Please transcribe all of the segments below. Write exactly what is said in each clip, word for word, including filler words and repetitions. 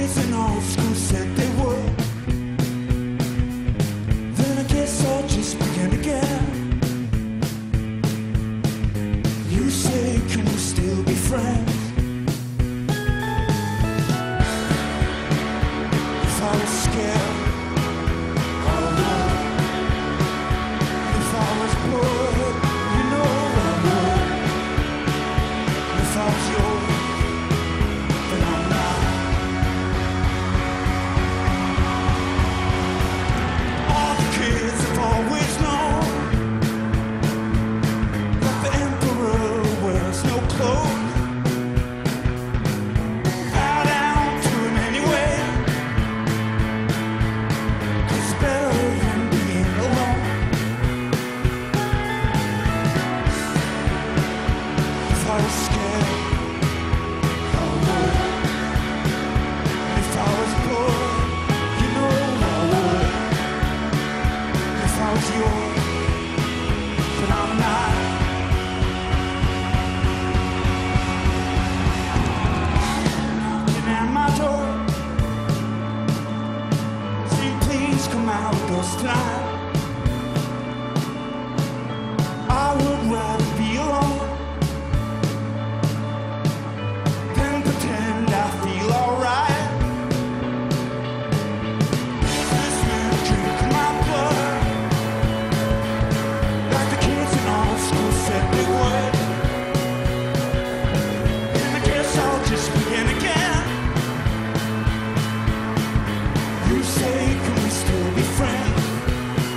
kids in old school said they would. Then I guess I'll just begin again. You say, can we still be friends? If I was scared, I would. If I was bored, you know I would. If I was yours, then I'm not. All the kids have always known that the emperor wears no clothes. Bow down to him anyway. It's better than being alone. If I was scared, I would. If I was bored, you know I would. If I was yours, but I'm not. Knocking at my door, saying please come out with us tonight. I would rather be alone than pretend I feel alright. This man drink my blood like the kids in old school said they would. And I guess I'll just begin again. You say, can we still be friends?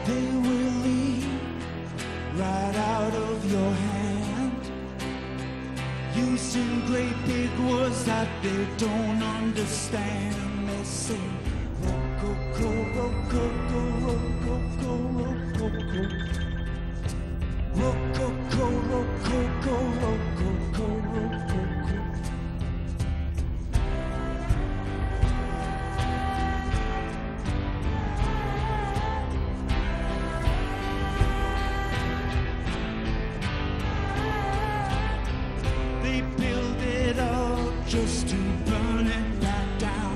They will leave right out of your hand, using great big words that they don't understand. They say, Rococo, Rococo, Rococo, Rococo, Rococo, Rococo, Rococo, Rococo. They build it up just to burn it back down.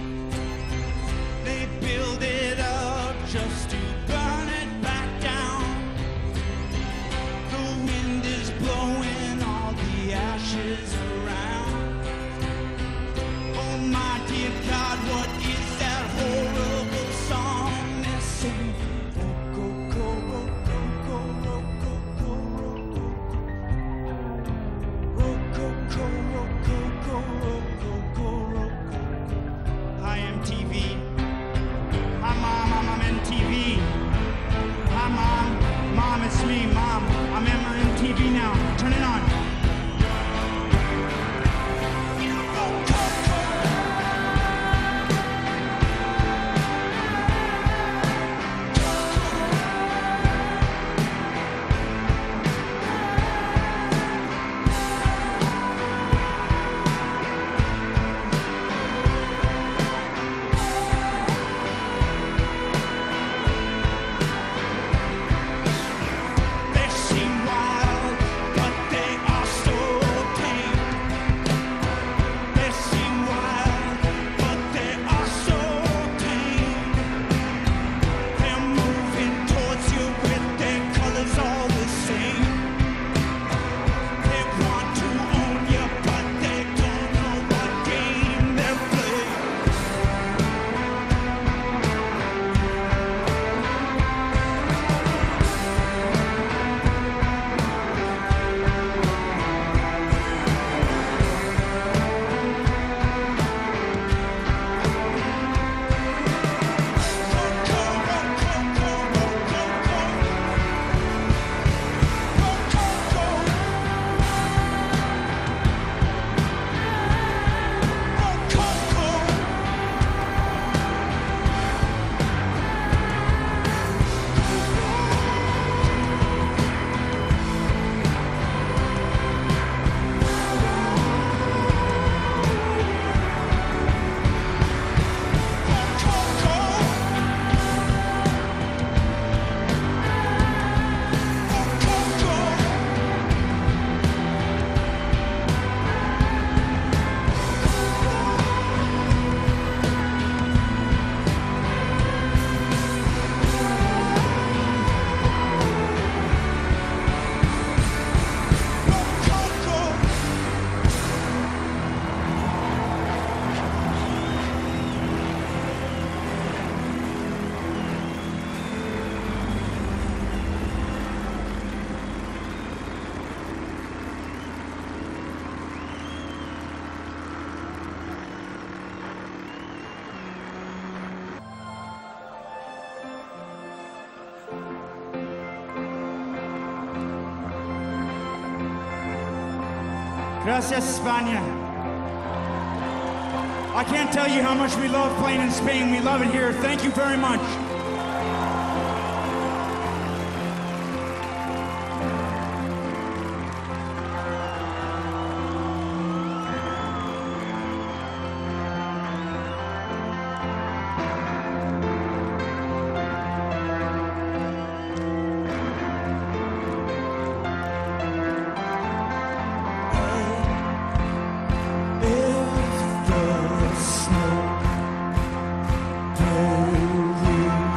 They build it up just to burn it back down. The wind is blowing all the ashes around. Oh my dear God, what is that horrible song they sing? Rococo, Rococo, Rococo, Rococo, Rococo, Rococo, Rococo. Hi M T V. Hi Mom, I'm on M T V. Hi Mom, Mom, it's me, Mom. I'm on M T V now. Turn it on. They seem wild, but they are so tame. They seem wild, but they are so tame. They're moving towards you with their colors all the same. They want to own you, but they don't know what game they're playing. Gracias, España. I can't tell you how much we love playing in Spain. We love it here. Thank you very much. If the smoke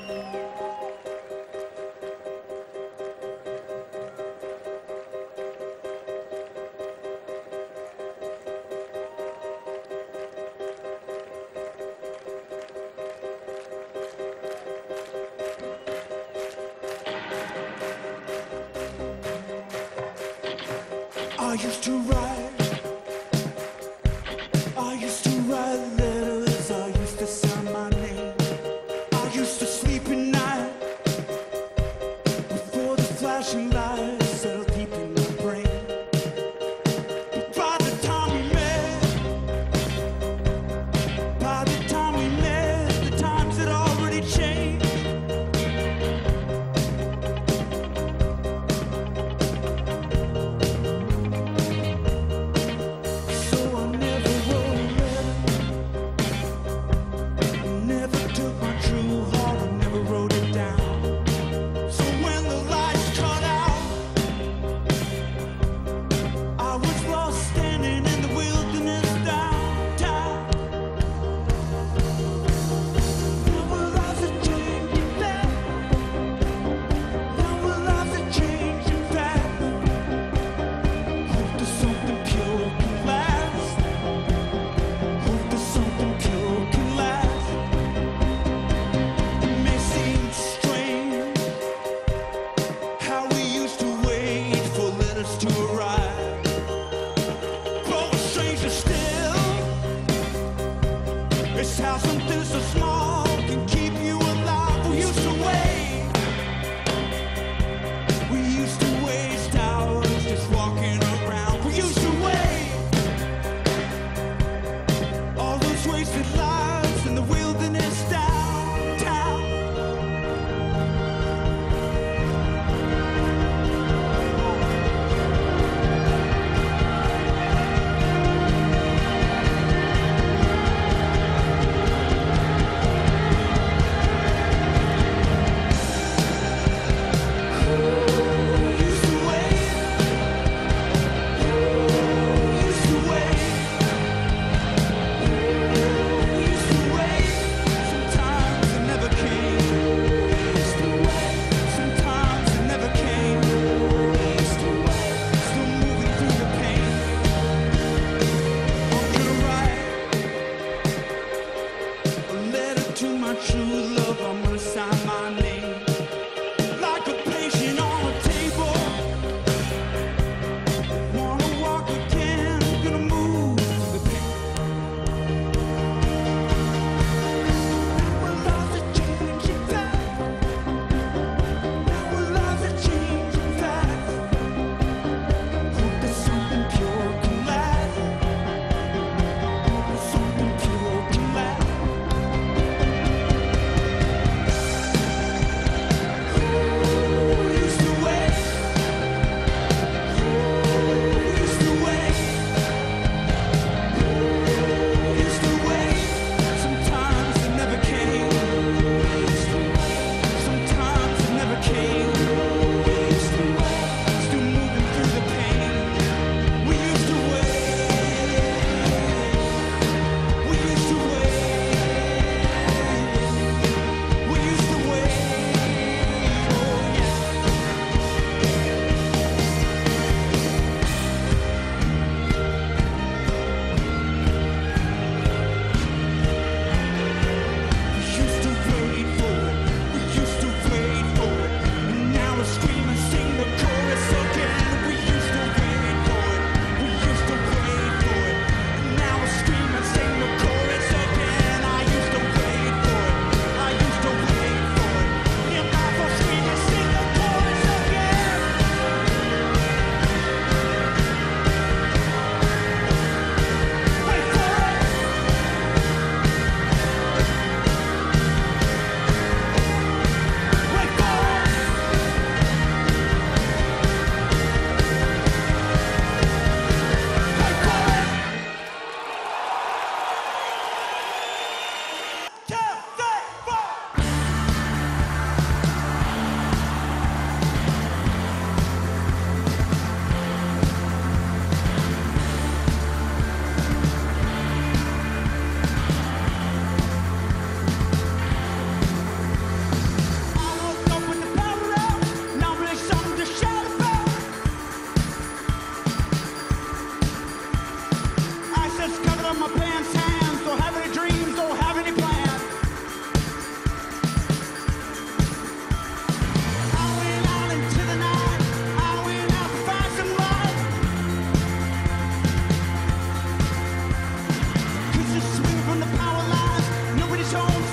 I used to write, I used to write letters, I used to sign my name. I used to sleep at night before the flashing lights settled deep in my brain. But by the time we met, by the time we met, the times had already changed.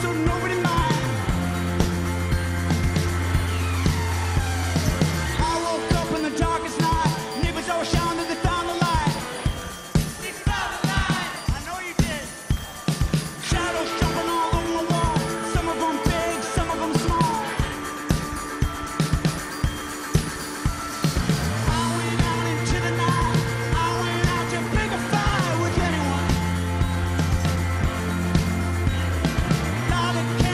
so nobody mind. I woke up in the darkest night. Neighbors all shouting, they found the light. They found the light. I know you did. Shadows jumping all over the wall. Some of them big, some of them small. I went out into the night. I went out to pick a fight with anyone. Light a candle.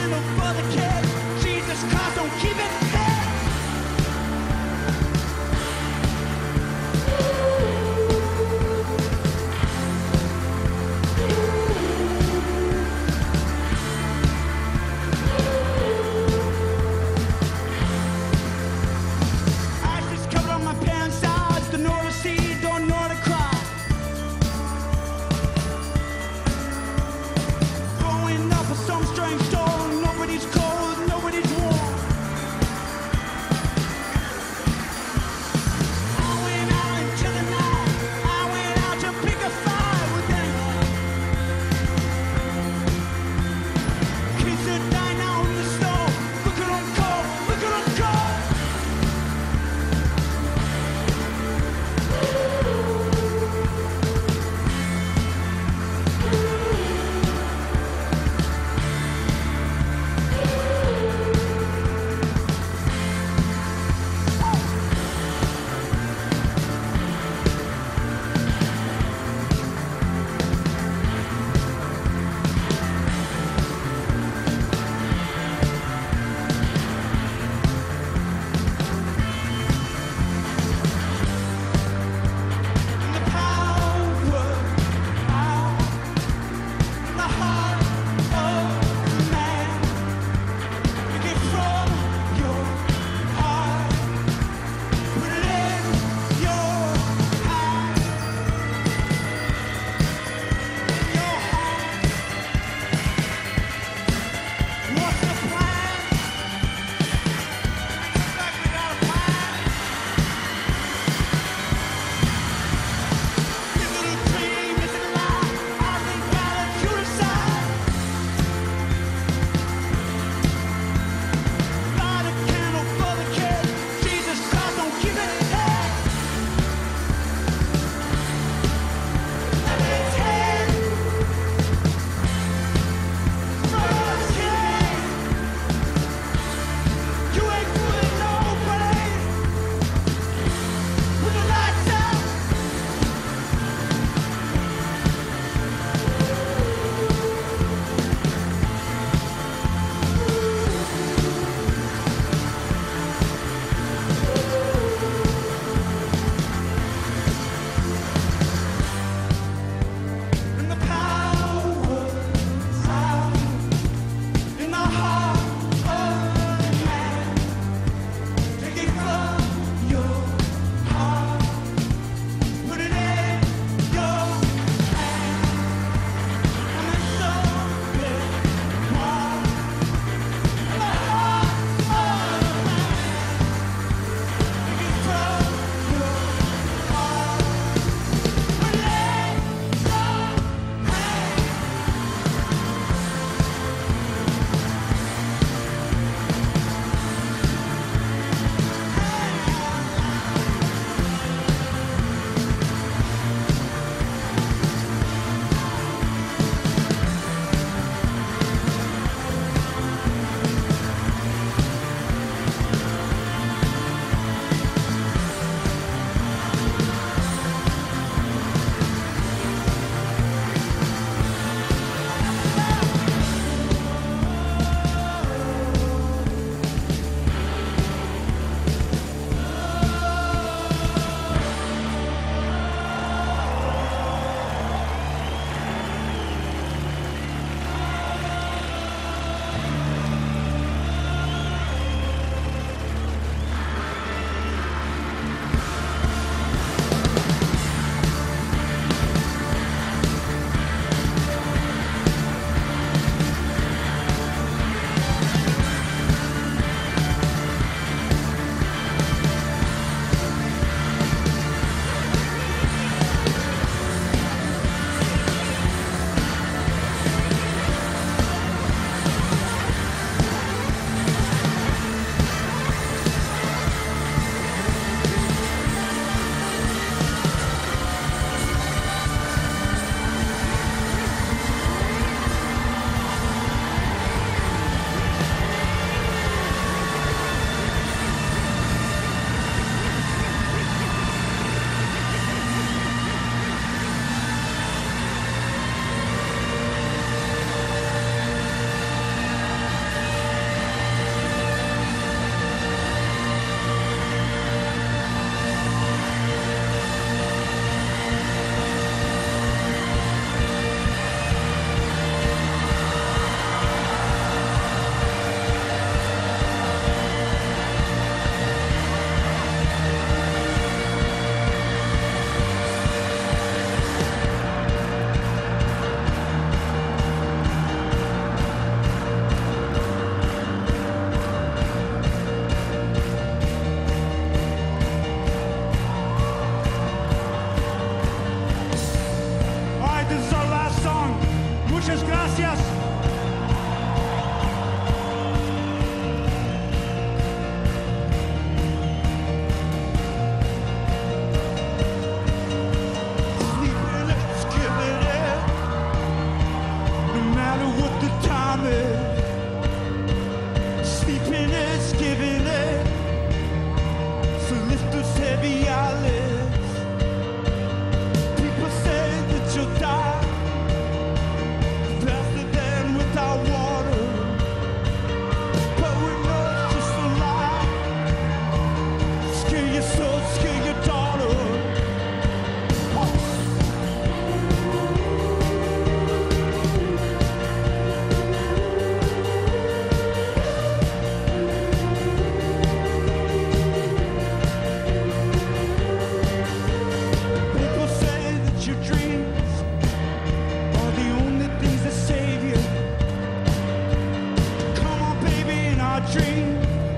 dream.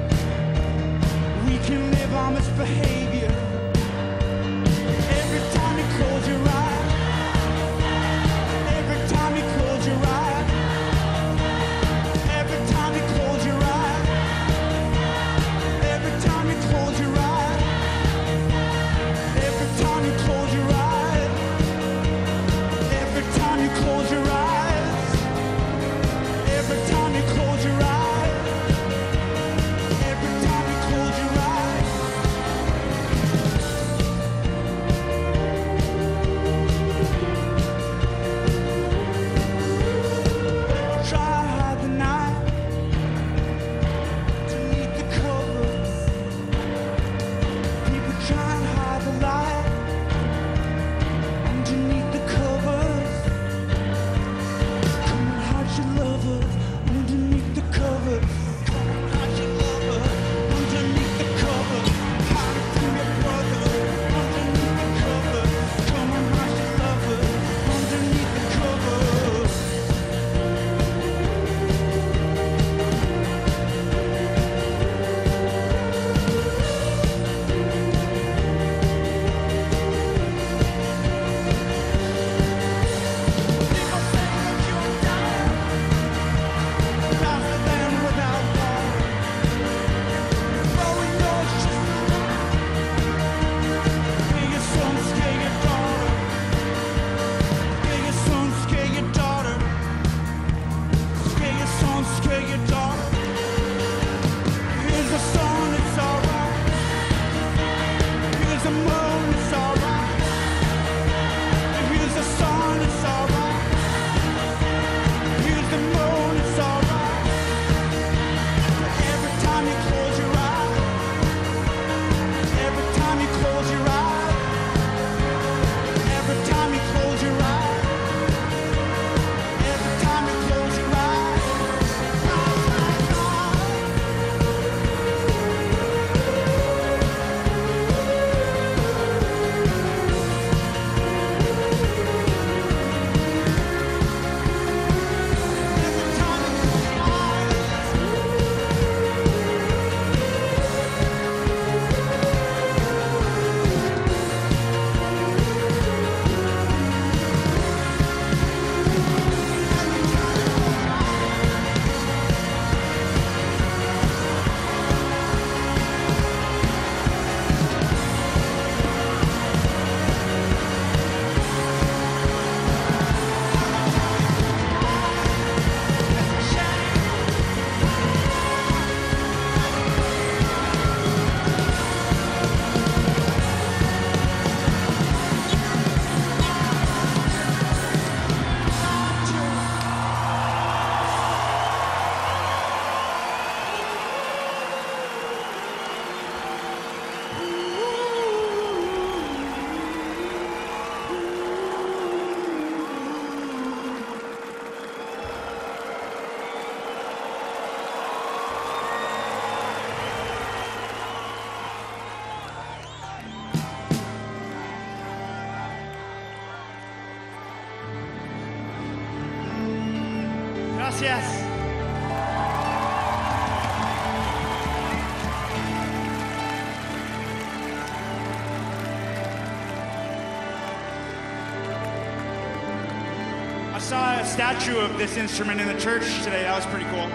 We can live on misbehavior. Every time you close your eyes, every time you close your eyes, every time you close your eyes, every time you close your eyes, every time you close your eyes, every time you close your eyes, every time you close your eyes, every time you close your eyes. Try to hide the night beneath the covers. People try and hide the light underneath the covers. Come and hide your lovers underneath the covers. Come and hide your lovers underneath the covers. Hide it from your brother underneath the covers. Come and hide your lovers underneath the covers. People say that you're dying faster than without water. Throwing your shit around. Scare your son, scare your daughter. Scare your son, scare your daughter. Scare your son, scare your daughter. Here's the sun, it's alright. Here's the moon, it's alright. Here's the sun, it's alright. Here's the moon, it's alright. Every time you close your eyes, every time you close your eyes, every time you close your eyes, every time you close your eyes. Every time you close your eyes. Gracias. I saw a statue of this instrument in the church today. That was pretty cool.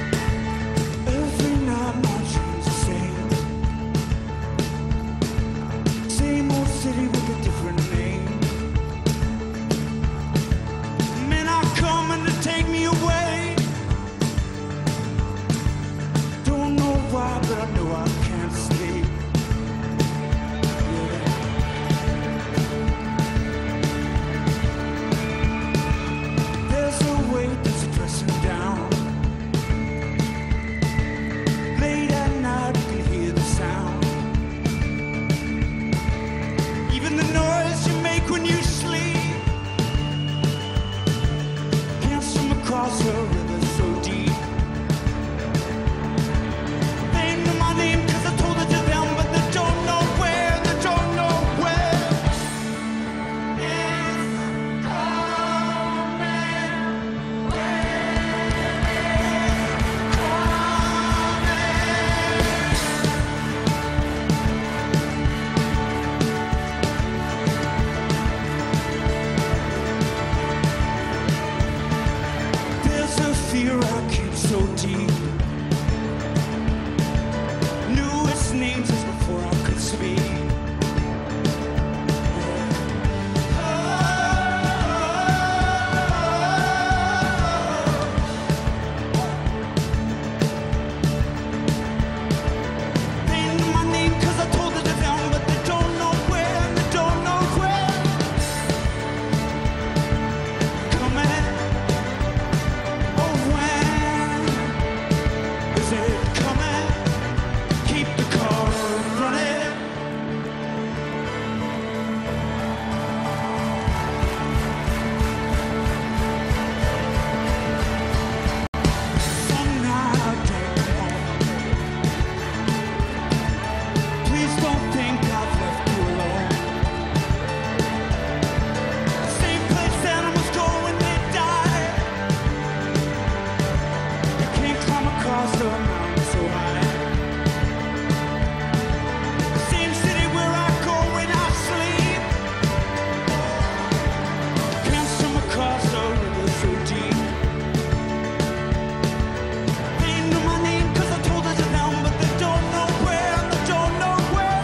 Every night my dreams are same. awake when you sleep. Can't swim across a river so deep. They know my name 'cause I told it to them, but they don't know where, they don't know where. It's coming, there's a fear I keep so deep. Knew its names just before I could speak. They know my name 'cause I told it to them, but they don't know where, they don't know where. Coming, oh when is it coming? Keep the car running. Some night I don't come home. Please don't think I've left you alone. Same place animals go when they die. You can't climb across the mountain so high. Same city where I go when I sleep. Can't swim across the river so deep. They know my name 'cause I told it to them, but they don't know where, they don't know where.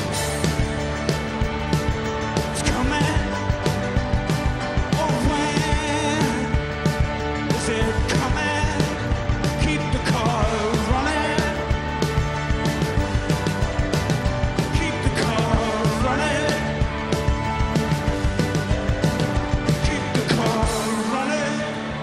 It's coming, oh when is it coming? Keep the car running. Keep the car running. Keep the car running.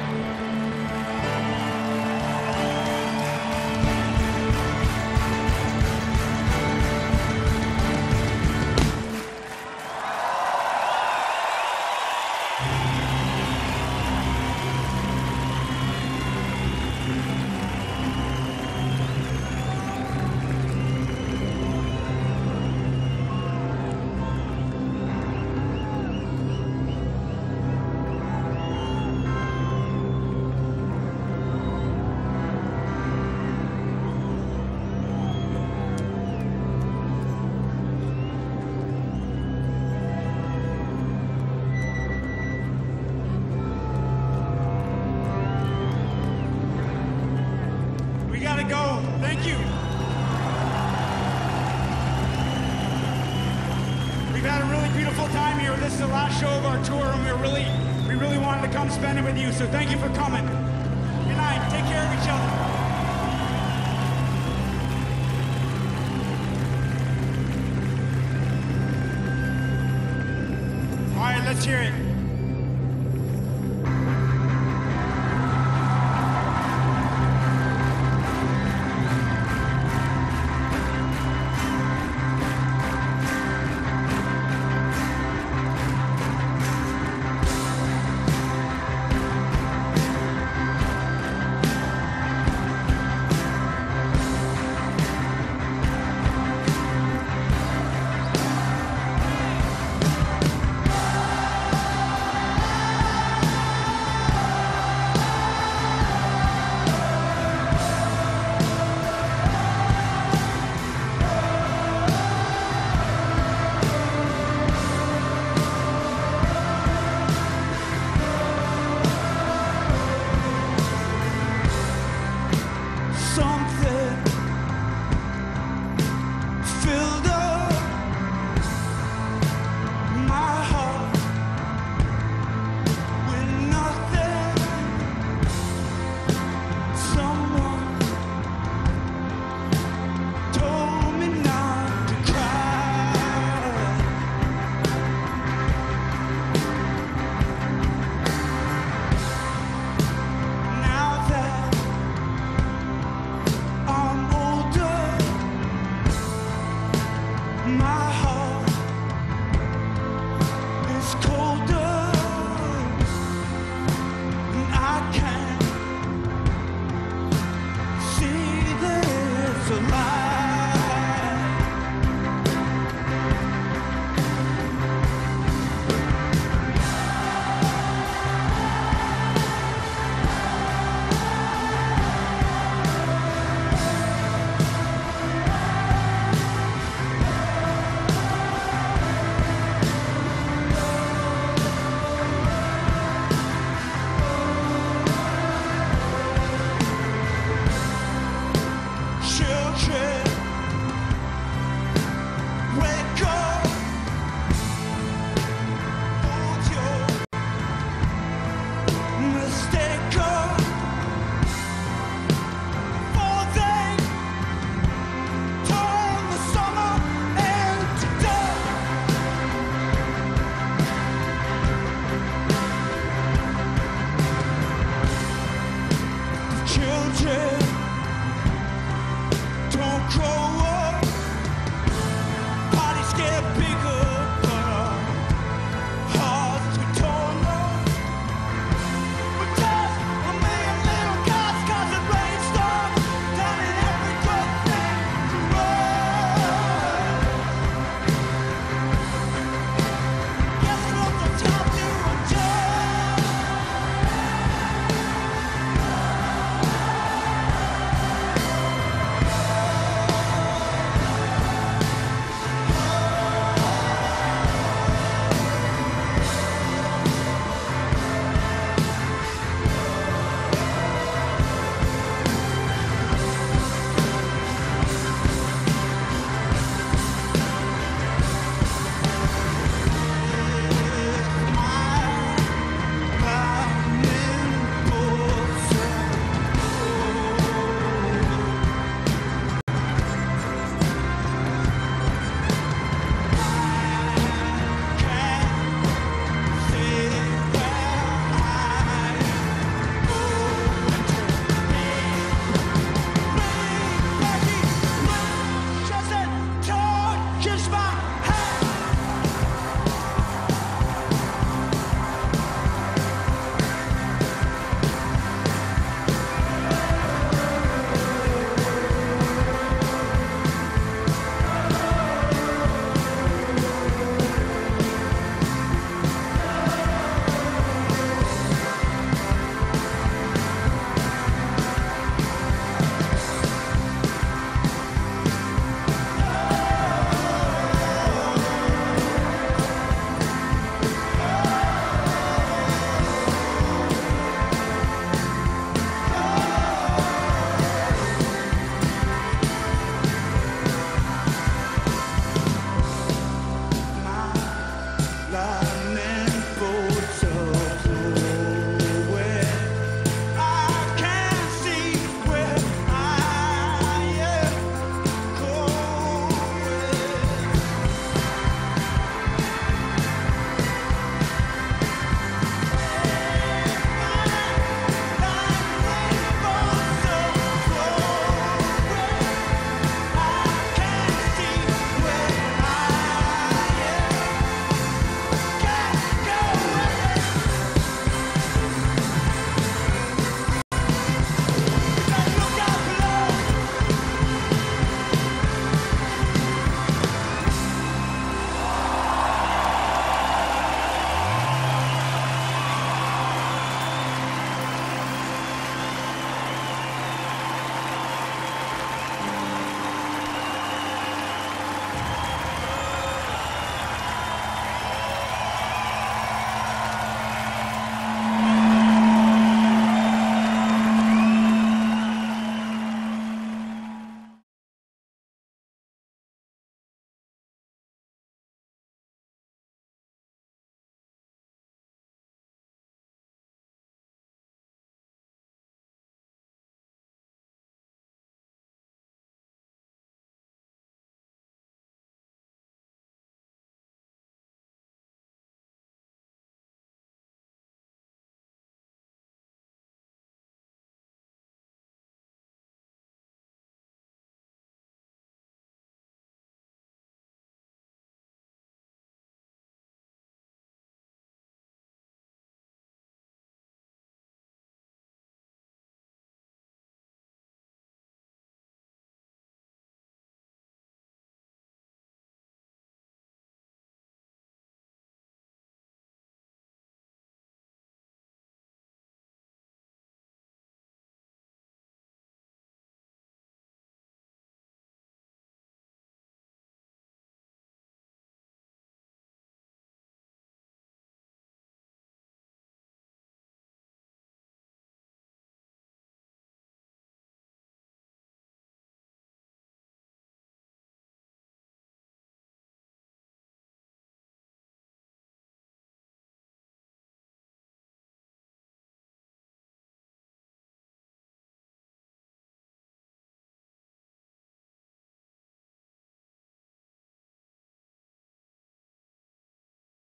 We gotta go. Thank you. We've had a really beautiful time here. This is the last show of our tour, and we really, we really wanted to come spend it with you. So thank you for coming. Good night. Take care of each other. All right, let's hear it. bigger.